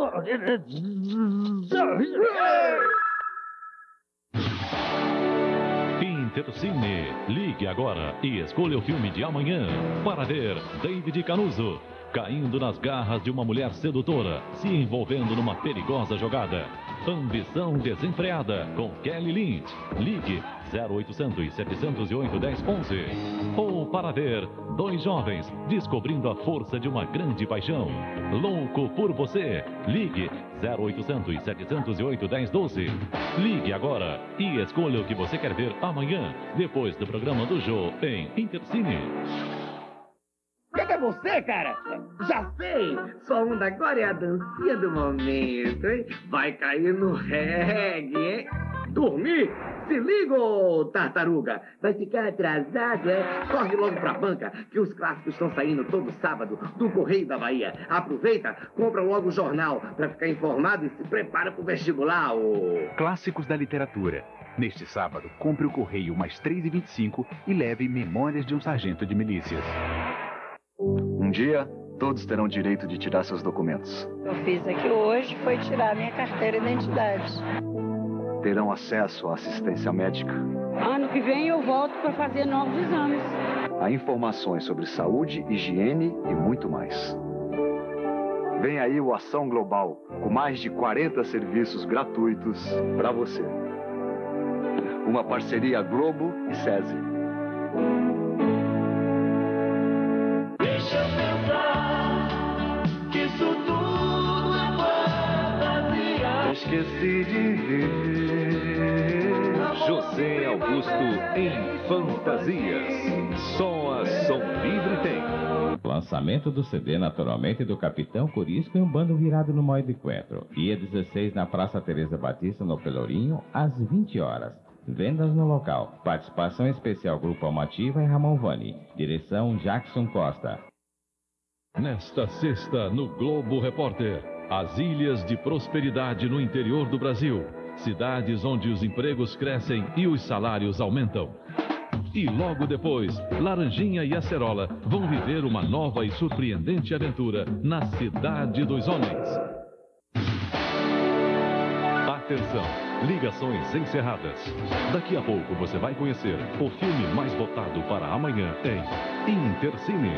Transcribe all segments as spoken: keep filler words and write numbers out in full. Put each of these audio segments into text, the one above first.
Intercine. Ligue agora e escolha o filme de amanhã para ver David Canuso caindo nas garras de uma mulher sedutora, se envolvendo numa perigosa jogada. Ambição Desenfreada, com Kelly Lynch. Ligue zero oitocentos, setecentos e oito, dez, onze. Ou para ver dois jovens descobrindo a força de uma grande paixão. Louco por Você. Ligue zero oitocentos, setecentos e oito, dez, doze. Ligue agora e escolha o que você quer ver amanhã, depois do programa do Jô em Intercine. O que, que é você, cara? Já sei! Sua onda agora é a dancinha do momento, hein? Vai cair no reggae, hein? Dormir? Se liga, ô tartaruga! Vai ficar atrasado, é? Corre logo pra banca, que os clássicos estão saindo todo sábado do Correio da Bahia. Aproveita, compra logo o jornal pra ficar informado e se prepara pro vestibular, ô... Clássicos da Literatura. Neste sábado, compre o Correio mais três e vinte e cinco e leve Memórias de um Sargento de Milícias. Um dia, todos terão direito de tirar seus documentos. O que eu fiz aqui hoje foi tirar minha carteira de identidade. Terão acesso à assistência médica. Ano que vem eu volto para fazer novos exames. A informações sobre saúde, higiene e muito mais. Vem aí o Ação Global, com mais de quarenta serviços gratuitos para você. Uma parceria Globo e SESI. Deixa eu pensar que isso tudo é fantasia. Esqueci de ver José Augusto em Fantasias. Só a Som Livre tem. Lançamento do C D Naturalmente do Capitão Corisco em um bando virado no Moed Quatro. Dia dezesseis na Praça Teresa Batista, no Pelourinho, às vinte horas. Vendas no local. Participação especial Grupo Almativa e Ramon Vani. Direção Jackson Costa. Nesta sexta, no Globo Repórter, as ilhas de prosperidade no interior do Brasil. Cidades onde os empregos crescem e os salários aumentam. E logo depois, Laranjinha e Acerola vão viver uma nova e surpreendente aventura na Cidade dos Homens. Atenção, ligações encerradas. Daqui a pouco você vai conhecer o filme mais votado para amanhã em Intercine.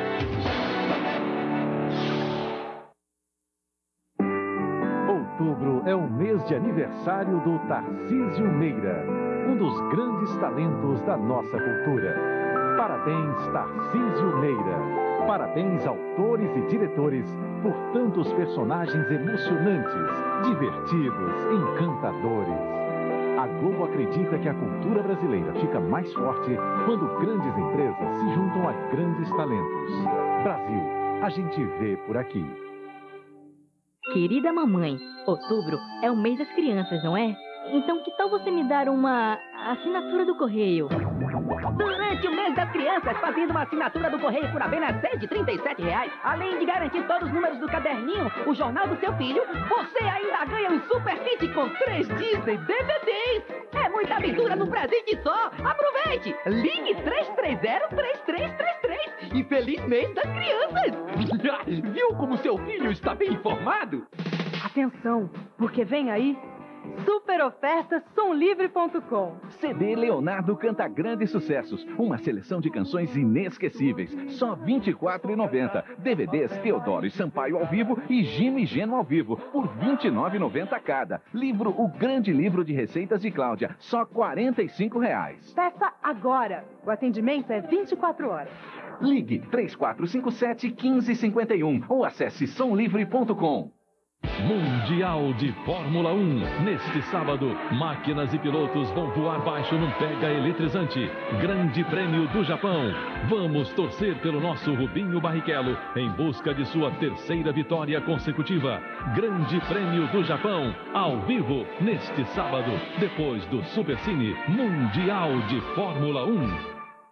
Outubro é o mês de aniversário do Tarcísio Meira, um dos grandes talentos da nossa cultura. Parabéns, Tarcísio Meira. Parabéns, autores e diretores, por tantos personagens emocionantes, divertidos, encantadores. A Globo acredita que a cultura brasileira fica mais forte quando grandes empresas se juntam a grandes talentos. Brasil, a gente vê por aqui. Querida mamãe, outubro é o mês das crianças, não é? Então que tal você me dar uma assinatura do correio? Durante o mês das crianças, fazendo uma assinatura do correio por apenas cento e trinta e sete reais, além de garantir todos os números do caderninho, o jornal do seu filho, você ainda ganha um super kit com três Disney D V Ds. É muita aventura no presente só. Aproveite! Ligue três três zero, três três três três e feliz mês das crianças! Viu como seu filho está bem informado? Atenção, porque vem aí super oferta som livre ponto com. C D Leonardo canta grandes sucessos. Uma seleção de canções inesquecíveis. Só vinte e quatro reais e noventa centavos. D V Ds Teodoro e Sampaio ao vivo e Gino e Geno ao vivo por vinte e nove reais e noventa centavos cada. Livro O Grande Livro de Receitas de Cláudia. Só quarenta e cinco reais. Peça agora. O atendimento é vinte e quatro horas. Ligue três quatro cinco sete, um cinco cinco um ou acesse som livre ponto com. Mundial de Fórmula um. Neste sábado, máquinas e pilotos vão voar baixo num pega eletrizante. Grande Prêmio do Japão. Vamos torcer pelo nosso Rubinho Barrichello em busca de sua terceira vitória consecutiva. Grande Prêmio do Japão, ao vivo, neste sábado, depois do Supercine Mundial de Fórmula um.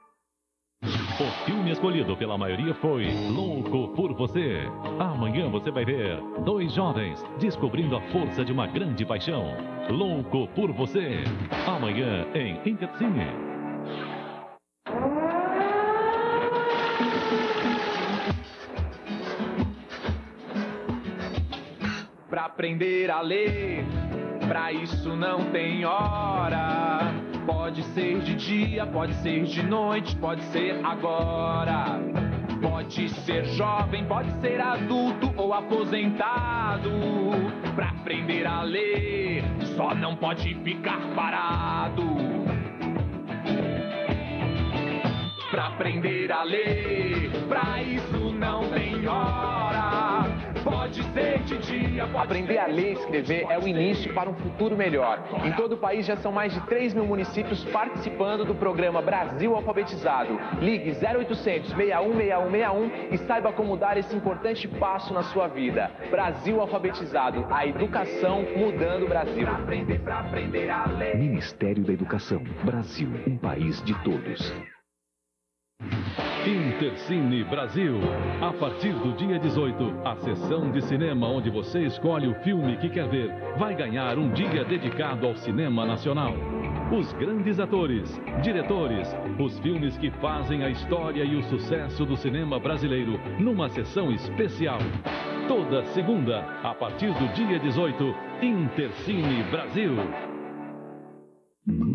O filme escolhido pela maioria foi Louco por Você. Amanhã você vai ver dois jovens descobrindo a força de uma grande paixão. Louco por Você. Amanhã em Intercine. pra aprender a ler. Pra isso não tem hora. Pode ser de dia, pode ser de noite, pode ser agora. Pode ser jovem, pode ser adulto ou aposentado. Pra aprender a ler, só não pode ficar parado. Pra aprender a ler, pra isso não tem hora. Pode ser de dia, pode Aprender a ler e escrever é o início para um futuro melhor. Em todo o país já são mais de três mil municípios participando do programa Brasil Alfabetizado. Ligue zero oitocentos, seis um seis um seis um e saiba como dar esse importante passo na sua vida. Brasil Alfabetizado, a educação mudando o Brasil. Pra aprender, pra aprender a ler. Ministério da Educação. Brasil, um país de todos. Intercine Brasil. A partir do dia dezoito, a sessão de cinema onde você escolhe o filme que quer ver vai ganhar um dia dedicado ao cinema nacional. Os grandes atores, diretores, os filmes que fazem a história e o sucesso do cinema brasileiro numa sessão especial. Toda segunda, a partir do dia dezoito, Intercine Brasil.